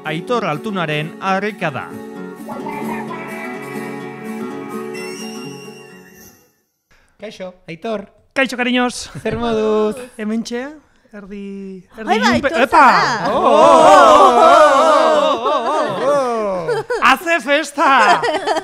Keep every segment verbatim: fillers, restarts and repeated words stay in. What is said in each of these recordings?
Aitor Altunaren harrikada. Kaixo, Aitor. Kaixo, cariños. Zer moduz? Hementxe, erdi... erdi Ai, bai, ilunpe- Aitor Epa! zara. Oh, oh, oh, oh, oh. Hace festa!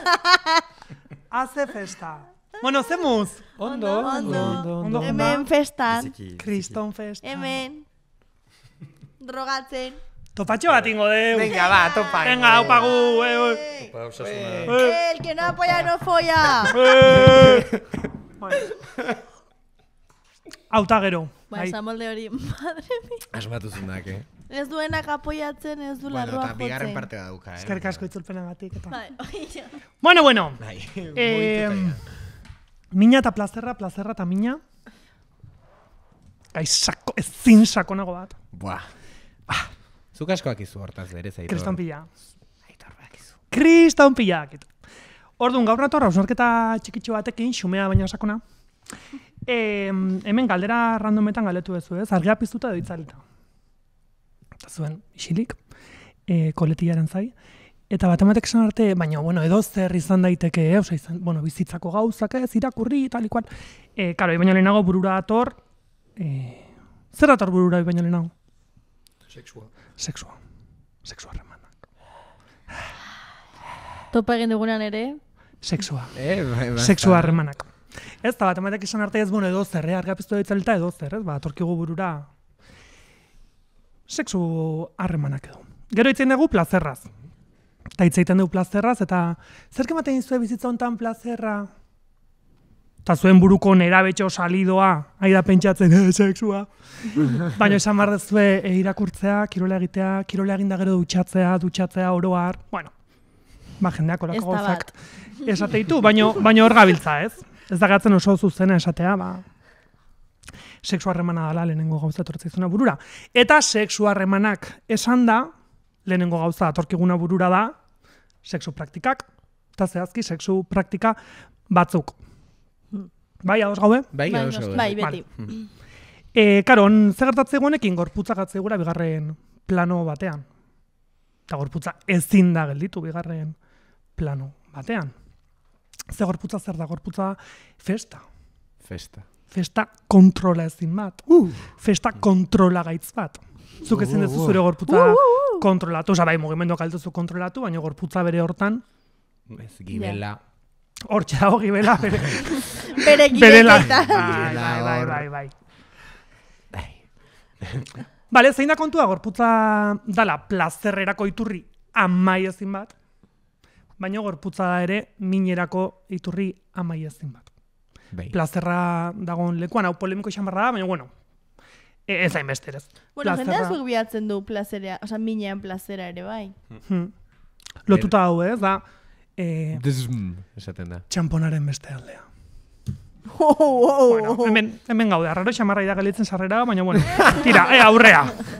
Hace festa. Bueno, zemuz? Ondo, Ondo. Ondo, Hemen festan. Kriston festa. Hemen. Drogatzen. Topatxo bat ingo deu. Venga, va, topa. Venga, upagu. Eh, Eh, Opa, osasuna. eh, El que no apoya no folla. eh. Bueno. Auta gero. Ba, Bai. esamolde hori, madre mi. Asmatu zunak, eh? Ez duenak apoyatzen, ez du Bueno, larrua eta bigarren jotzen. parte dauka, eh? Eskerrik asko itzulpenagatik. Eta. Bai, oia. Bueno, bueno. Bai, Eh, mohituta mina eta plazerra, plazerra eta mina. Gai sako, ezin sakonago bat. Buah. Bah. Zuk askoak izu hortaz berez, Aitor. Kriston pila. Aitor, bakizu. Kriston pila. Orduan, gaur nator, hausnarketa txikitxo batekin, xumea baina sakona. E, hemen galdera randometan galdetu bezu, ez? Argia piztuta edo itzalita. Eta zuen, isilik, e, koletillaren zai. Eta bat ematek esan arte, baina, bueno, edo zer izan daiteke, eh? Osa, izan, bueno, bizitzako gauzak, ez, irakurri, tal, ikual. E, karo, baina lehenago burura ator, e, zer ator burura baina lehenago? Sexua. Sexua. Sexua harremanak. Topa egin dugunan ere. Sexua. Eh, bai, basta. Sexua harremanak. Ez, eta bat ematek esan arte ez, bueno, edo zer, eh? Argia piztu ditzalita edo zer, ez? Ba, atorkigu burura sexu harremanak edo. Gero itzen dugu plazerraz. Eta hitz egiten dugu plazerraz, eta zerk ematen dizue bizitza hontan plazerra? Eta zuen buruko nerabetxo salidoa, aida pentsatzen, eh, sexua. Baina esan behar dezue e, irakurtzea, kirola egitea, kirola eginda gero dutxatzea, dutxatzea, oroar, bueno, ba, jendeak Ez olako da gauzak bat. esate ditu, baino, baino hor gabiltza, ez? Ez da gatzen oso zuzena esatea, ba, sexu harremana dela lehenengo gauza etortzaizuna burura. Eta sexu harremanak esan da, lehenengo gauza atorkiguna burura da, sexu praktikak, eta zehazki sexu praktika batzuk. Bai, ados gaude? Bai, Bai, oso. nos- bai, beti. E, karon, zer gertatze guenekin gorputzak atzegura bigarren plano batean. Eta gorputza ezin da gelditu bigarren plano batean. Ze gorputza zer da? Gorputza festa. Festa. Festa kontrola ezin bat. Uh. Festa kontrola gaitz bat. Zuk ezin dezu zure gorputza kontrolatu. Osa, bai, mugimenduak altuzu kontrolatu, baina gorputza bere hortan, Ez, gibela. hortxe dago gibela, bere, Bere bere la... gibeketa. Bai, bai, bai, bai, bai. Bai. Bale, zein da kontua, gorputza dala plazerrerako iturri amai ezin bat, baina gorputza da ere minerako iturri amai ezin bat. Bai. Plazerra dagoen lekuan, hau polemiko izan barra da, baina bueno, e, ez hain beste ez. Bueno, jendea Plazerra- zuek bilatzen du plazerea, oza, minean plazera ere bai. Hmm. Lotuta hau ez, da, e, Dzm, esaten da. Oh, txamponaren beste aldea. oh, oh, Bueno, hemen, hemen gaude, arraro xamarra da gelitzen sarrera, baina bueno, tira, e, aurrea.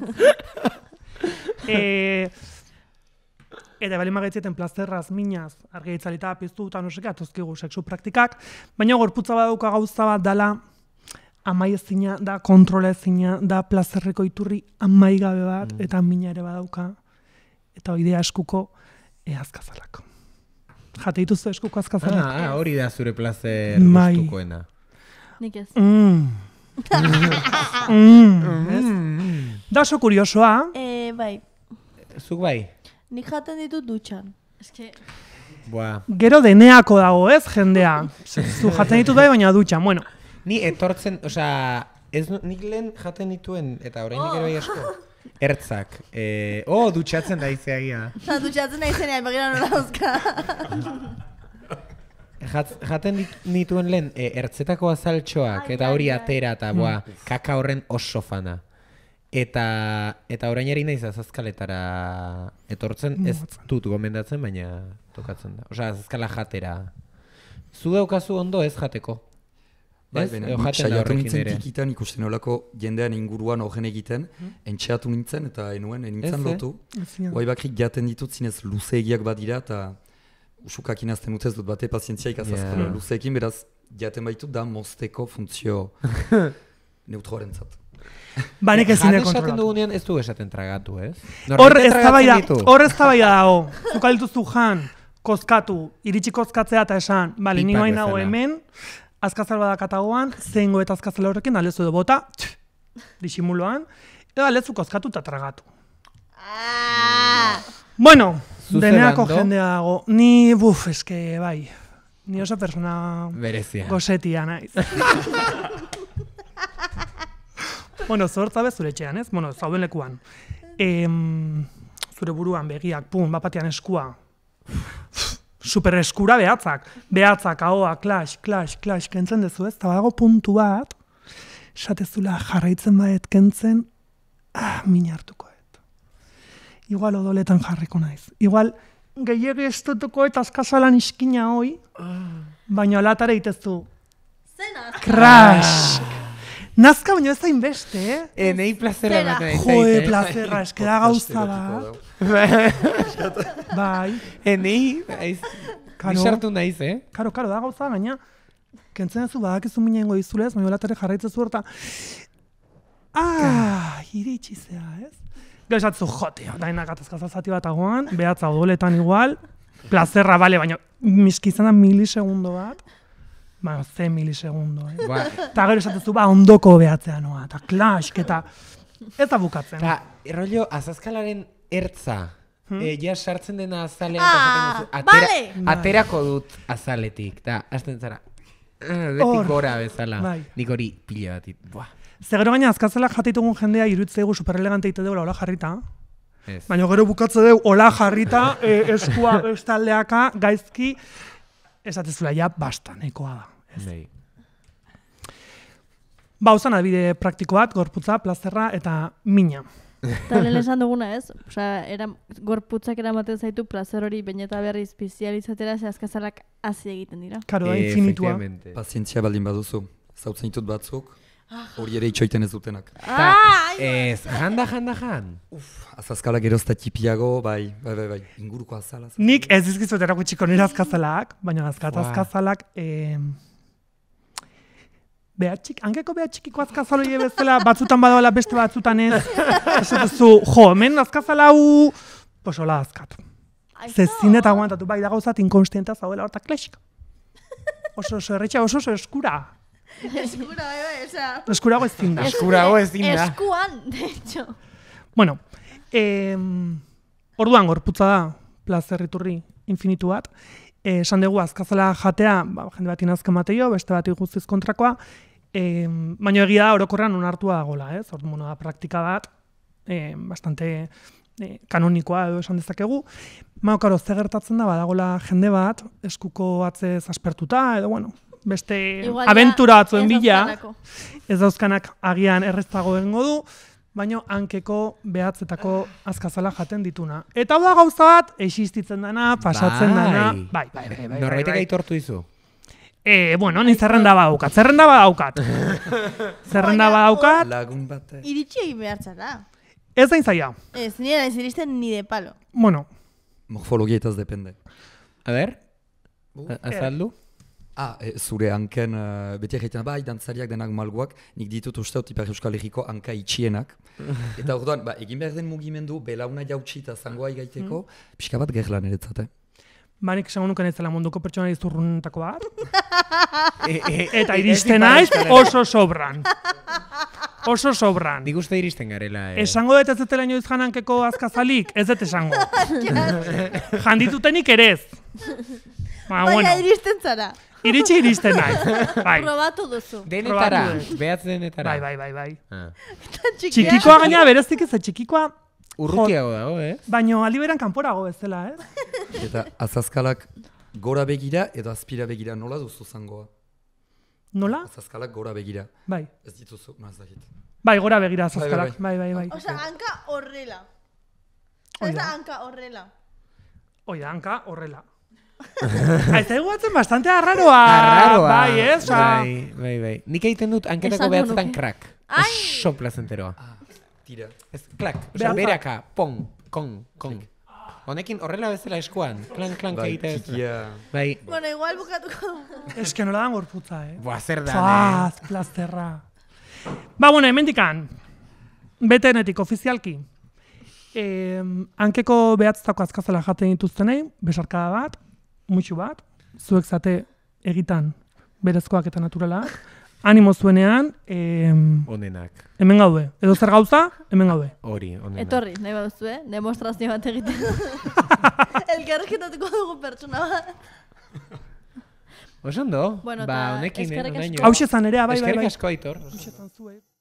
e, eta bali magaitzeten plazerraz, minaz, argi itzalita piztu eta noseke, atozkigu sexu praktikak, baina gorputza badauka gauza bat dala, amai ezina, da kontrola ezina, da plazerreko iturri amai gabe bat, eta mina ere badauka, eta idea eskuko e, azkazalak. Jate dituzu eskuko azkazalak? Ah, ah, hori da zure plazer Bai. gustukoena. Nik ez. Mm. mm. Ez? Da oso kuriosoa, Eh, bai, Zuk bai? nik jaten ditut dutxan. Eske, Buah. gero deneako dago, ez, jendea. Zu jaten ditut bai, baina dutxan, bueno. Ni etortzen, osea, ez nu- nik lehen jaten dituen, eta oraindik ere bai asko. Ertzak. Eh, oh, dutxatzen da izeagia. eta dutxatzen nahi zenean, begira nola dauzka. Jat, jaten dit, nituen lehen e, ertzetako azaltxoak, eta hori atera, eta boa, kaka horren oso fana. Eta, eta orain eri naiz azazkaletara etortzen, ez dut gomendatzen, baina tokatzen da. Osea, azazkala jatera. Zu daukazu ondo ez jateko? Bai, Ez? baina Edo nik jaten da saiatu horrekin nintzen ere. tikitan ikusten olako jendean inguruan horren egiten, entxeatu nintzen eta enuen, enintzen Ez, eh? lotu. Ezin. Guai bakrik jaten ditut zinez luzeegiak badira eta usukak inazten dut ez dut bate pazientzia ikazazko Yeah. luzeekin, beraz jaten baitut da mozteko funtzio neutroaren zat. Ba, nik ezin Jan dut esaten kontrolatu. dugunean ez du esaten tragatu, ez? Hor Norbaitek ez da bai da, tragatzen ditu. hor ez da bai dago. Zuk alituzu jan, kozkatu, iritsi kozkatzea eta esan, bale, ni Pipak bain nago bezala. hemen, azkazal badakatagoan, zein eta azkazal horrekin aldezu edo bota, tx, disimuloan, edo aldezu kozkatu eta tragatu. Ah! Bueno, Zuze deneako bando. jendea dago. Ni, buf, eske, bai, ni oso persona Berezia. gosetia naiz. Bueno, zortza bez zure etxean, ez? Bueno, zauden lekuan. Em, zure buruan begiak, pum, bapatean eskua. Super eskura behatzak. Behatzak, ahoa, clash, clash, clash, kentzen dezu, ez? Eta badago puntu bat, esatezula jarraitzen baet kentzen, ah, min hartuko et. Igual odoletan jarriko naiz. Igual gehiegi estutuko eta askazalan iskina hoi, baina alatare itezu. Zena. Crash! Nazka baina ez da inbeste, eh? Enei plazera Zera. ematen Joe, eh? plazerra, eskeda gauza bat. Bai, Enei, aiz, Karo. bisartu naiz, eh? karo, karo, da gauza, gaina, kentzen zu badakizu minengo izulez, baina alatare jarraitzezu horta, ah, iritsi zea, ez? Gero esatzu, jote, daina gatazkaza zati bat agoan, behatza odoletan igual, plazerra, bale, baina miski izan da milisegundo bat, ba, ze milisegundo, eh? Ba, Eta gero esatezu, ba, ondoko behatzea noa, eta klask, eta ez da bukatzen. ta, rollo, azazkalaren ertza, Hmm? eh, ja sartzen dena azalean, Ah, eta esaten duzu, atera, vale. aterako dut azaletik, da, hasten zara, ah, beti Hor. gora bezala, Bai. nik hori pila batit, buah, Ze gero gaina azkazelak jatitugun jendea iruditzeigu superelegante ite deula hola jarrita, ez. baina gero bukatze deu hola jarrita, e, eskua bestaldeaka, gaizki, esatezula ja basta, nahikoa da. Bai. Ba, uzan adibide praktiko bat, gorputza, plazerra eta mina. Eta lehen esan duguna ez, osea, era, gorputzak eramaten zaitu plazer hori baina eta berriz bizializatera ze azkazalak hazi egiten dira. Karo da, Eh, infinitua. efectivamente. Pazientzia baldin baduzu. Zautzen ditut batzuk, hori ere itxoiten ez dutenak. Ta, Ah, ez, janda, janda, jan. Azazkala gero ez da tipiago, bai, bai, bai, bai, inguruko azala. azazkala. Nik ez dizkizuet erakutsiko nire azkazalak, baina azkat Buah. azkazalak, eh, behatxik, hankeko behatxikiko azkazaloie bezala, batzutan badoala beste batzutan ez, esatezu, jo, hemen azkazala hau, pues hola azkatu. Ze zin eta aguantatu, bai da gauzat inkonstienta zaudela horta klasika. Oso oso erretxa, oso oso eskura. Eskura, bai, bai, osea. Eskurago ezin da. Eskurago ezin da. Eskuan, de hecho. Bueno, eh, orduan gorputza da, plazerriturri infinitu bat. Eh, esan dugu azkazala jatea, ba, jende bat inazken mateio, beste bat guztiz kontrakoa, eh, baina egia da orokorrean onartua dagoela, ez? Orduan, bueno, da praktika bat, eh, bastante eh, kanonikoa edo esan dezakegu. Baina, karo, ze gertatzen da, badagola jende bat, eskuko atzez aspertuta, edo, bueno, beste Igual ja abentura batzuen ez bila, dauzkanako. ez dauzkanak agian erreztago egingo du, baina hankeko behatzetako azkazala jaten dituna. Eta hau da gauza bat, existitzen dana, pasatzen dana, bai, bai, bai, bai, Norbaitek bai. aitortu dizu. Eh, bueno, ni zerrenda badaukat, zerrenda badaukat. Zerrenda Baina, badaukat, Lagun bat. Iritsi egin behar zara. ez da zaila. Ez, nire ez iristen ni de palo. Bueno, Morfologia eta ez depende. A ber, Bu. a- azaldu? Ah, e, zure hanken, uh, beti egiten, bai, dantzariak denak malguak, nik ditut usteot Ipar Euskal Herriko hanka itxienak. Eta orduan, ba, egin behar den mugimendu, belauna jautsi eta zangoa igaiteko, pixka bat gerlan eretzate. banik esango nuken ez dela munduko pertsona izurrunetako bat, E, e, eta e, iristen ez naiz dipara oso sobran. Oso sobran. Nik uste iristen garela, eh. Esango dut ez dutela inoiz janankeko azkazalik, ez dut esango. Janditutenik ere ez. Ba, Baina bueno, iristen zara. iritsi iristen naiz. Bai, Probatu duzu. Denetara, Probatu behatz denetara. bai, bai, bai, bai. Ah. Txikia. Txikikoa gaina berezik ez, txikikoa, Urrutiago dago, eh? baino aliberan kanporago bezala, ez? Eta azazkalak gora begira edo azpira begira, nola duzu zangoa? Nola? Azazkalak gora begira. Bai. Ez dituzu, no ez dakit. Bai, gora begira Bai, bai, azazkalak. Bai, bai, bai. Osea, hanka horrela. Hoi Ez da. da hanka horrela. Hoi da, hanka horrela. Ez da guatzen bastante arraroa. Arraroa. Bai, ez? Osa, Bai, bai, bai. Nik egiten dut hanketako Esango behatzetan nuke. krak. Ai! Oso plazenteroa. Ah, tira. Ez, klak, oza, Behatza. beraka, pong, kong, kong. Honekin horrela bezala eskuan, klan, klan, Bai, egitea ez. txikia. Bai, Bueno, igual bukatuko dugu. eske nola dan gorputza, eh? buah, zer da, Faz, plazterra. Ba, bueno, hemendikan, betenetik ofizialki. Eh, hankeko behatztako azkazela jaten dituztenei, besarkada bat, mutxu bat, zuek zate egitan berezkoak eta naturalak, animo zuenean, eh, Onenak. hemen gaude. Edo zer gauza, hemen gaude. Hori, onenak. Etorri, nahi baduzu, eh? Demostrazio bat egiten. Elkarreketatuko dugu pertsona bat. Osondo, Bueno, ba, eta honekin, eh, eskerrik asko. honaino. Hau zan ere, bai, bai, Eskerrik bai. asko, Aitor. Hauxe zan zuei.